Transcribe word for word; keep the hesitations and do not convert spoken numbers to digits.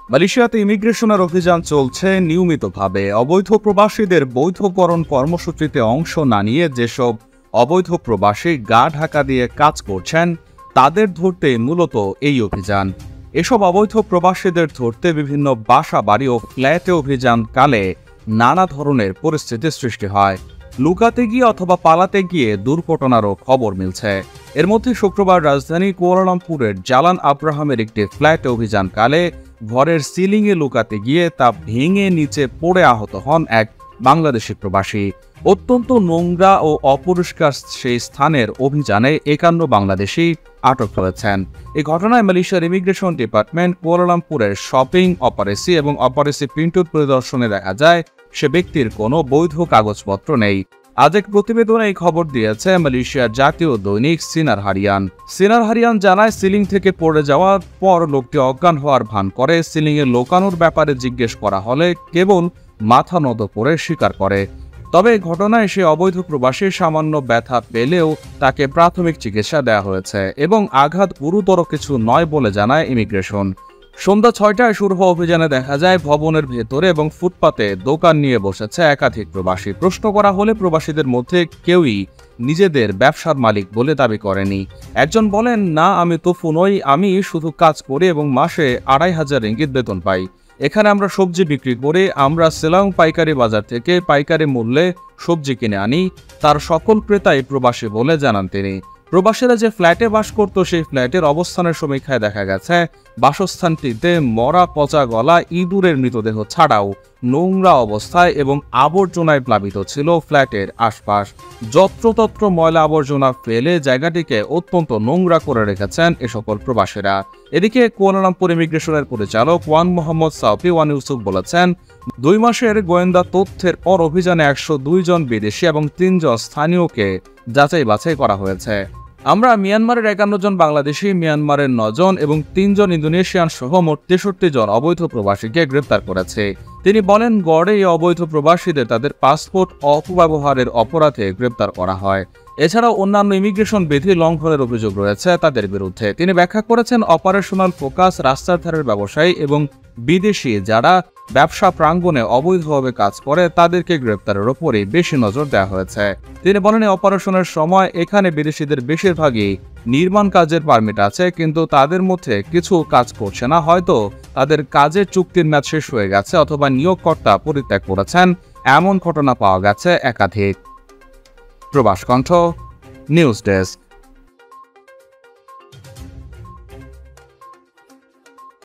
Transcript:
মালয়েশিয়াতে ইমিগ্রেশনের অভিযান চলছে নিয়মিতভাবে। অবৈধ প্রবাসীদের বৈধকরণ কর্মসূচিতে অংশ না নিয়ে যেসব অবৈধ প্রবাসী গা ঢাকা দিয়ে কাজ করছেন তাদের ধরতে মূলত এই অভিযান। এসব অবৈধ প্রবাসীদের ধরতে বিভিন্ন বাসা বাড়ি ও ফ্ল্যাটে অভিযানকালে নানা ধরনের পরিস্থিতির সৃষ্টি হয়। লুকাতে গিয়ে অথবা পালাতে গিয়ে দুর্ঘটনারও খবর মিলছে। এর মধ্যে শুক্রবার রাজধানী কুয়ালালামপুরের জালান আব্রাহামের একটি ফ্ল্যাটে অভিযানকালে ঘরের সিলিংয়ে লুকাতে গিয়ে তা ভেঙে নিচে পড়ে আহত হন এক বাংলাদেশি প্রবাসী। অত্যন্ত নোংরা ও অপরিষ্কার সেই স্থানের অভিযানে একান্ন বাংলাদেশি আটক হয়েছেন। এই ঘটনায় মালয়েশিয়ার ইমিগ্রেশন ডিপার্টমেন্ট কুয়ালালামপুরের শপিং অপারেসি এবং অপারেসি পিন্টুর পরিদর্শনে দেখা যায় সে ব্যক্তির কোনো বৈধ কাগজপত্র নেই। আজ এক প্রতিবেদনে এই খবর দিয়েছে মালয়েশিয়ার জাতীয় দৈনিক সিনার হারিয়ান। সিনার হারিয়ান জানায়, সিলিং থেকে পড়ে যাওয়ার পর লোকটি অজ্ঞান হওয়ার ভান করে। সিলিংয়ে লোকানোর ব্যাপারে জিজ্ঞেস করা হলে কেবল মাথা নত করে স্বীকার করে। তবে ঘটনায় সে অবৈধ প্রবাসী সামান্য ব্যথা পেলেও তাকে প্রাথমিক চিকিৎসা দেওয়া হয়েছে এবং আঘাত গুরুতর কিছু নয় বলে জানায় ইমিগ্রেশন। সন্ধ্যা ছয়টায় শুরু হওয়া অভিযানে দেখা যায় ভবনের ভেতরে এবং ফুটপাতে দোকান নিয়ে বসেছে একাধিক প্রবাসী। প্রশ্ন করা হলে প্রবাসীদের মধ্যে কেউই নিজেদের ব্যবসার মালিক বলে দাবি করেনি। একজন বলেন, না আমি তোফু নই, আমি শুধু কাজ করি এবং মাসে আড়াই হাজার রিঙ্গিত বেতন পাই। এখানে আমরা সবজি বিক্রি করে আমরা সেলাং পাইকারি বাজার থেকে পাইকারি মূল্যে সবজি কিনে আনি। তার সকল ক্রেতাই প্রবাসী বলে জানান তিনি। প্রবাসীরা যে ফ্ল্যাটে বাস করত সেই ফ্ল্যাটের অবস্থানের সমীক্ষায় দেখা গেছে বাসস্থানটিতে মরা পচা গলা ইঁদুরের মৃতদেহ ছাড়াও নোংরা অবস্থায় এবং আবর্জনায় প্লাবিত ছিল ফ্ল্যাটের আশপাশ। যত্রতত্র ময়লা আবর্জনা ফেলে জায়গাটিকে অত্যন্ত নোংরা করে রেখেছেন এ সকল প্রবাসীরা। এদিকে কুয়ালালামপুর ইমিগ্রেশনের পরিচালক Wan Mohammad Saufi Wan Yusuf বলেছেন, দুই মাসের গোয়েন্দা তথ্যের পর অভিযানে একশো দুই জন বিদেশি এবং তিনজন স্থানীয়কে যাচাই বাছাই করা হয়েছে। আমরা মিয়ানমারের একান্ন জন বাংলাদেশি, মিয়ানমারের নজন এবং তিনজন ইন্দোনেশিয়ান সহ মোট তেষট্টি জন অবৈধ প্রবাসীকে গ্রেপ্তার করেছে। তিনি বলেন, গড়ে এই অবৈধ প্রবাসীদের তাদের পাসপোর্ট অপব্যবহারের অপরাধে গ্রেপ্তার করা হয়। এছাড়াও অন্যান্য ইমিগ্রেশন বিধি লঙ্ঘনের অভিযোগ রয়েছে তাদের বিরুদ্ধে। তিনি ব্যাখ্যা করেছেন, অপারেশনাল ফোকাস, রাস্তার ধারের ব্যবসায়ী এবং বিদেশি যারা ব্যবসা প্রাঙ্গণে অবৈধভাবে কাজ করে তাদেরকে গ্রেপ্তারের ওপরই বেশি নজর দেওয়া হয়েছে। তিনি বলেন, এই অপারেশনের সময় এখানে বিদেশিদের বেশিরভাগই নির্মাণ কাজের পারমিট আছে, কিন্তু তাদের মধ্যে কিছু কাজ করছে না। হয়তো তাদের কাজের চুক্তির মেয়াদ শেষ হয়ে গেছে অথবা নিয়োগকর্তা পরিত্যাগ করেছেন, এমন ঘটনা পাওয়া গেছে একাধিক। প্রবাস কণ্ঠ নিউজ ডেস্ক।